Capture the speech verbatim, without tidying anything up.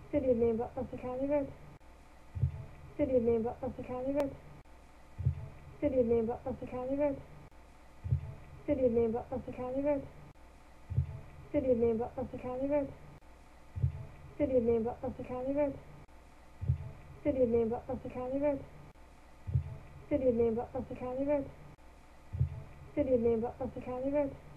City name Butler County Road. City name Butler County Road. City name Butler County Road. City name Butler County Road. City name Butler County Road. City name Butler County Road. City name Butler County Road. City name Butler County Road. City name Butler County Road.